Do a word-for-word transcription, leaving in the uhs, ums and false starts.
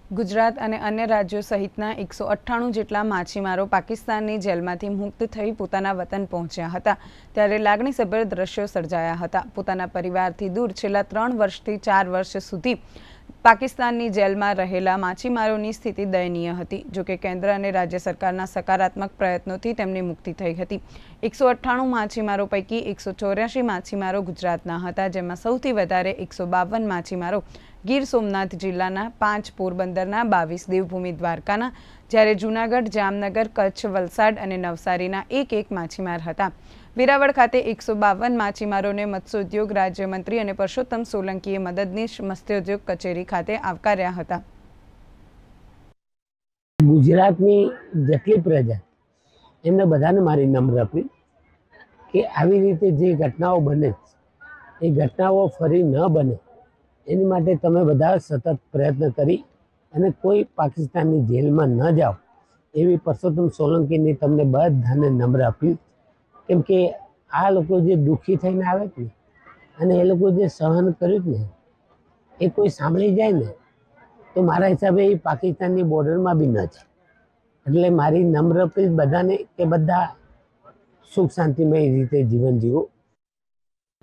ગુજરાત અને અન્ય રાજ્યો સહિતના એકસો અઠ્ઠાણું જેટલા માછીમારો પાકિસ્તાનની જેલમાંથી મુક્ત થઈ પોતાના વતન પહોંચ્યા હતા ત્યારે લાગણીસભર દ્રશ્યો સર્જાયા હતા। પોતાના પરિવારથી દૂર છેલ્લા ત્રણ વર્ષથી ચાર વર્ષ સુધી પાકિસ્તાનની જેલમાં રહેલા માછીમારોની સ્થિતિ દયનીય હતી। જો કે કેન્દ્ર અને રાજ્ય સરકારના સકારાત્મક પ્રયત્નોથી તેમની મુક્તિ થઈ હતી। એકસો અઠ્ઠાણું માછીમારો પૈકી એકસો ચોર્યાસી માછીમારો ગુજરાતના હતા, જેમાં સૌથી વધારે એકસો બાવન માછીમારો ગીર સોમનાથ જિલ્લાના, પાંચ પોરબંદરના, બાવીસ દેવભૂમિ દ્વારકાના, જ્યારે જૂનાગઢ, જામનગર, કચ્છ, વલસાડ અને નવસારીના એક એક માછીમાર હતા। વેરાવળ ખાતે એકસો બાવન માછીમારોને મત્સ્યોદ્યોગ રાજ્યમંત્રી અને પરસોત્તમ સોલંકીએ મદદનીશ મત્સ્યોદ્યોગ કચેરી ખાતે આવકાર્યા હતા। ગુજરાતની જેટલી પ્રજા એમને બધાને મારી નમ્ર અપીલ કે આવી રીતે જે ઘટનાઓ બને એ ઘટનાઓ ફરી ન બને એની માટે તમે બધા સતત પ્રયત્ન કરી અને કોઈ પાકિસ્તાનની જેલમાં ન જાઓ એવી પરસોત્તમ સોલંકીની તમને બધાને નમ્ર અપીલ। કેમ કે આ લોકો જે દુઃખી થઈને આવે ને અને એ લોકો જે સહન કર્યું ને એ કોઈ સાંભળી જાય ને તો મારા હિસાબે એ પાકિસ્તાનની બોર્ડરમાં બી ન જાય। એટલે મારી નમ્ર અપીલ બધાને કે બધા સુખ શાંતિમય રીતે જીવન જીવો।